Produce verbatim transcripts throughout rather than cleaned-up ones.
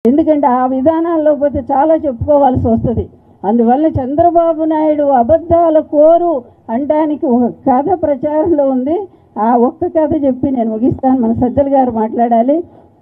ఎందుకంటే ఆ విధానాల్లో పోతే చాలా చెప్పుకోవాల్సి వస్తుంది. అందువల్ల చంద్రబాబు నాయుడు అబద్ధాల కోరు అనడానికి ఒక కథ ప్రచారంలో ఉంది. ఆ ఒక్క కథ చెప్పి నేను ముగిస్తాను. మన సజ్జల గారు మాట్లాడాలి.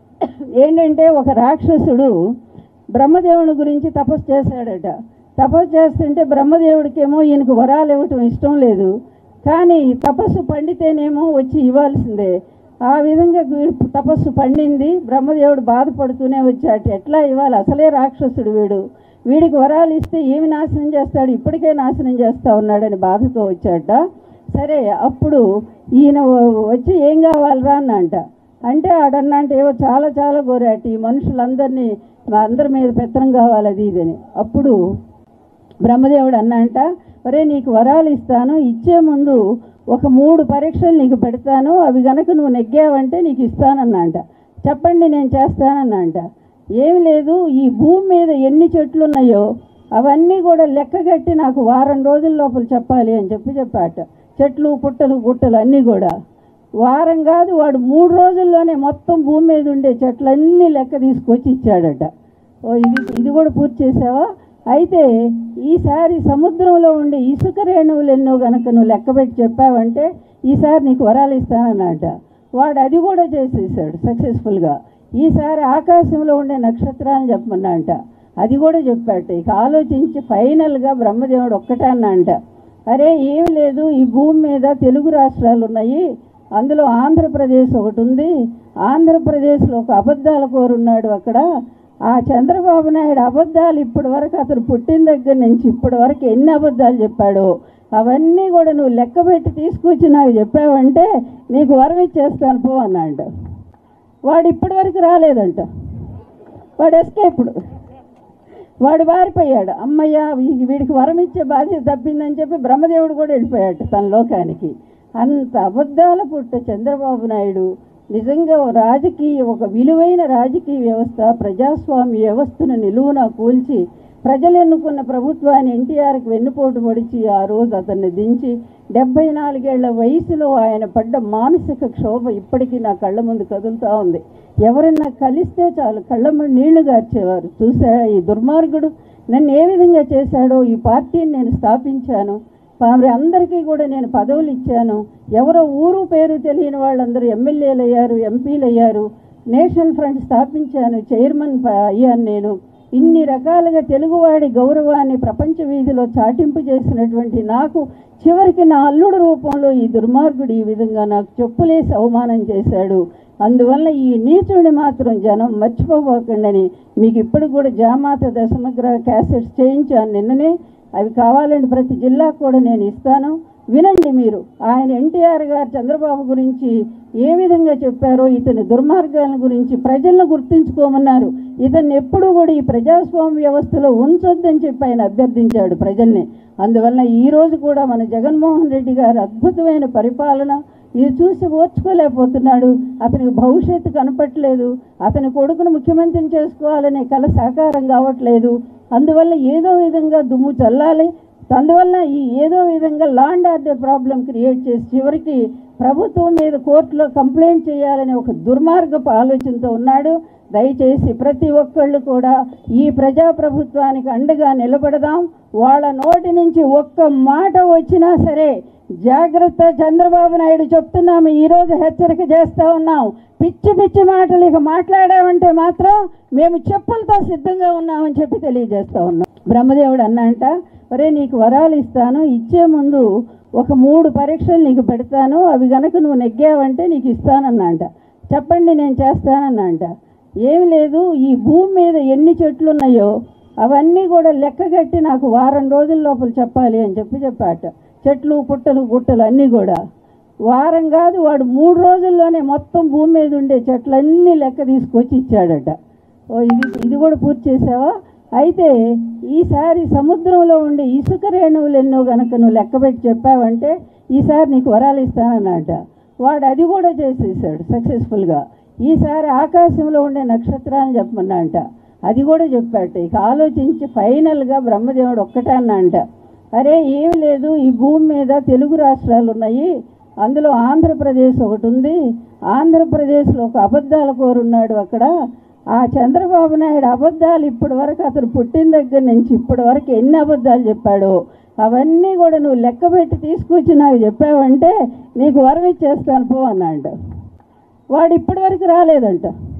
ఏంటంటే ఒక రాక్షసుడు బ్రహ్మదేవుని గురించి తపస్సు చేశాడట. తపస్సు చేస్తుంటే బ్రహ్మదేవుడికేమో ఈయనకు వరాలు ఇవ్వటం ఇష్టం లేదు, కానీ తపస్సు పండితేనేమో వచ్చి ఇవ్వాల్సిందే. ఆ విధంగా తపస్సు పండింది. బ్రహ్మదేవుడు బాధపడుతూనే వచ్చాడు, ఎట్లా ఇవ్వాలి, అసలే రాక్షసుడు వీడు, వీడికి వరాలు ఇస్తే ఏమి నాశనం చేస్తాడు, ఇప్పటికే నాశనం చేస్తూ ఉన్నాడని బాధతో వచ్చాట. సరే, అప్పుడు ఈయన వచ్చి ఏం కావాలరా అన్నంట. అంటే ఆడన్నా అంటే ఏవో చాలా చాలా కోరాట, ఈ మనుషులందరినీ అందరి మీద పెత్తనం కావాలి అది ఇదని. అప్పుడు బ్రహ్మదేవుడు అన్నంట, ఒరే నీకు వరాలు ఇస్తాను, ఇచ్చే ముందు ఒక మూడు పరీక్షలు నీకు పెడతాను, అవి కనుక నువ్వు నెగ్గావంటే నీకు ఇస్తానన్నంట. చెప్పండి నేను చేస్తానన్నంట. ఏమి లేదు, ఈ భూమి మీద ఎన్ని చెట్లు ఉన్నాయో అవన్నీ కూడా లెక్కగట్టి నాకు వారం రోజుల లోపల చెప్పాలి అని చెప్పి చెప్పాట. చెట్లు పుట్టలు గుట్టలు అన్నీ కూడా వారం కాదు, వాడు మూడు రోజుల్లోనే మొత్తం భూమి మీద ఉండే చెట్లన్నీ లెక్క తీసుకొచ్చి ఇచ్చాడట. ఓ ఇది ఇది కూడా పూర్తి చేసావా? అయితే ఈసారి సముద్రంలో ఉండే ఇసుక రేణువులు ఎన్నో కనుక నువ్వు లెక్కబెట్టి చెప్పావంటే ఈసారి నీకు వరాలు ఇస్తానన్నట. వాడు అది కూడా చేసేసాడు సక్సెస్ఫుల్గా. ఈసారి ఆకాశంలో ఉండే నక్షత్రాలను చెప్పమన్నా అంట, అది కూడా చెప్పాట. ఇక ఆలోచించి ఫైనల్గా బ్రహ్మదేవుడు ఒక్కటే అన్నా అంట, అరే ఏమి లేదు, ఈ భూమి మీద తెలుగు రాష్ట్రాలు ఉన్నాయి, అందులో ఆంధ్రప్రదేశ్ ఒకటి ఉంది, ఆంధ్రప్రదేశ్లో ఒక అబద్ధాల కోరున్నాడు అక్కడ. ఆ చంద్రబాబు నాయుడు అబద్ధాలు ఇప్పటి వరకు అతను పుట్టిన దగ్గర నుంచి ఇప్పటి వరకు ఎన్ని అబద్ధాలు చెప్పాడో అవన్నీ కూడా నువ్వు లెక్కబెట్టి తీసుకొచ్చి నాకు చెప్పావంటే నీకు వరం ఇచ్చేస్తాను పో అన్నాడు. వాడు ఇప్పటి వరకు రాలేదంట, వాడు ఎస్కేపుడు, వాడు వారిపోయాడు. అమ్మయ్య వీడికి వరం ఇచ్చే బాధ్యత తప్పిందని చెప్పి బ్రహ్మదేవుడు కూడా వెళ్ళిపోయాడు తన లోకానికి. అంత అబద్ధాల పుట్ట చంద్రబాబు నాయుడు నిజంగా రాజకీయ ఒక విలువైన రాజకీయ వ్యవస్థ, ప్రజాస్వామ్య వ్యవస్థను నిలువున కూల్చి ప్రజలు ఎన్నుకున్న ప్రభుత్వాన్ని ఎన్టీఆర్కి వెన్నుపోటు పొడిచి ఆ రోజు అతన్ని దించి డెబ్బై నాలుగేళ్ల వయసులో ఆయన పడ్డ మానసిక క్షోభ ఇప్పటికీ నా కళ్ళ ముందు కదులుతూ ఉంది. ఎవరన్నా కలిస్తే చాలు కళ్ళ ముందు నీళ్లు గార్చేవారు. చూసా ఈ దుర్మార్గుడు నన్ను ఏ విధంగా చేశాడో, ఈ పార్టీని నేను స్థాపించాను, మరి అందరికీ కూడా నేను పదవులు ఇచ్చాను, ఎవరో ఊరు పేరు తెలియని వాళ్ళందరూ ఎమ్మెల్యేలు అయ్యారు, ఎంపీలు అయ్యారు, నేషనల్ ఫ్రంట్ స్థాపించాను, చైర్మన్ అయ్యాను నేను. ఇన్ని రకాలుగా తెలుగువాడి గౌరవాన్ని ప్రపంచ వీధిలో చాటింపు చేసినటువంటి నాకు చివరికి నా అల్లుడు రూపంలో ఈ దుర్మార్గుడు ఈ విధంగా నాకు చెప్పులేసి అవమానం చేశాడు. అందువల్ల ఈ నీచుడిని మాత్రం జనం మర్చిపోబోకండి. మీకు ఇప్పుడు కూడా జామాత దశమగ్ర క్యాసెట్స్ చేయించాను నిన్ననే, అవి కావాలంటే ప్రతి జిల్లాకు కూడా నేను ఇస్తాను, వినండి మీరు. ఆయన ఎన్టీఆర్ గారు చంద్రబాబు గురించి ఏ విధంగా చెప్పారో, ఇతని దుర్మార్గాల గురించి ప్రజలను గుర్తించుకోమన్నారు. ఇతన్ని ఎప్పుడూ కూడా ఈ ప్రజాస్వామ్య వ్యవస్థలో ఉంచొద్దని చెప్పి ఆయన అభ్యర్థించాడు ప్రజల్ని. అందువల్ల ఈరోజు కూడా మన జగన్మోహన్ రెడ్డి గారు అద్భుతమైన పరిపాలన ఇది చూసి ఓర్చుకోలేకపోతున్నాడు. అతనికి భవిష్యత్తు కనపట్లేదు, అతని కొడుకును ముఖ్యమంత్రిని చేసుకోవాలనే కల సాకారం కావట్లేదు. అందువల్ల ఏదో విధంగా దుమ్ము చల్లాలి. అందువల్ల ఈ ఏదో విధంగా law and order problem create చేసి చివరికి ప్రభుత్వం మీద కోర్టులో కంప్లైంట్ చేయాలనే ఒక దుర్మార్గపు ఆలోచనతో ఉన్నాడు. దయచేసి ప్రతి ఒక్కళ్ళు కూడా ఈ ప్రజాప్రభుత్వానికి అండగా నిలబడదాం. వాళ్ళ నోటి నుంచి ఒక్క మాట వచ్చినా సరే జాగ్రత్త, చంద్రబాబు నాయుడు చెప్తున్నాము, ఈరోజు హెచ్చరిక చేస్తూ ఉన్నాం. పిచ్చి పిచ్చి మాటలు ఇక మాట్లాడామంటే మాత్రం మేము చెప్పులతో సిద్ధంగా ఉన్నామని చెప్పి తెలియజేస్తూ ఉన్నాం. బ్రహ్మదేవుడు అన్నంట, ఒరే నీకు వరాలు ఇస్తాను, ఇచ్చే ముందు ఒక మూడు పరీక్షలు నీకు పెడతాను, అవి కనుక నువ్వు నెగ్గావంటే నీకు ఇస్తానన్నంట. చెప్పండి నేను చేస్తానన్నంట. ఏమి లేదు, ఈ భూమి మీద ఎన్ని చెట్లు ఉన్నాయో అవన్నీ కూడా లెక్కగట్టి నాకు వారం రోజుల లోపల చెప్పాలి అని చెప్పి చెప్పాట. చెట్లు పుట్టలు గుట్టలు అన్నీ కూడా వారం కాదు, వాడు మూడు రోజుల్లోనే మొత్తం భూమి మీద ఉండే చెట్లన్నీ లెక్క తీసుకొచ్చి ఇచ్చాడట. ఓ ఇది ఇది కూడా పూర్తి చేసావా? అయితే ఈసారి సముద్రంలో ఉండే ఇసుక రేణువులు ఎన్నో కనుక నువ్వు లెక్కబెట్టి చెప్పావంటే ఈసారి నీకు వరాలు ఇస్తానన్నట. వాడు అది కూడా చేసేసాడు సక్సెస్ఫుల్గా. ఈసారి ఆకాశంలో ఉండే నక్షత్రాలను చెప్పమన్నా అంట, అది కూడా చెప్పాట. ఇక ఆలోచించి ఫైనల్గా బ్రహ్మదేవుడు ఒక్కటే అన్నా అంట, అరే ఏమి లేదు, ఈ భూమి మీద తెలుగు రాష్ట్రాలు ఉన్నాయి, అందులో ఆంధ్రప్రదేశ్ ఒకటి ఉంది, ఆంధ్రప్రదేశ్లో ఒక అబద్ధాల కోరున్నాడు అక్కడ. ఆ చంద్రబాబు నాయుడు అబద్ధాలు ఇప్పటి వరకు అతను పుట్టిన దగ్గర నుంచి ఇప్పటి వరకు ఎన్ని అబద్ధాలు చెప్పాడో అవన్నీ కూడా నువ్వు లెక్క పెట్టి తీసుకొచ్చి నాకు చెప్పావంటే నీకు వరం ఇచ్చేస్తాను పో అన్నాడు. వాడు ఇప్పటి వరకు రాలేదంట.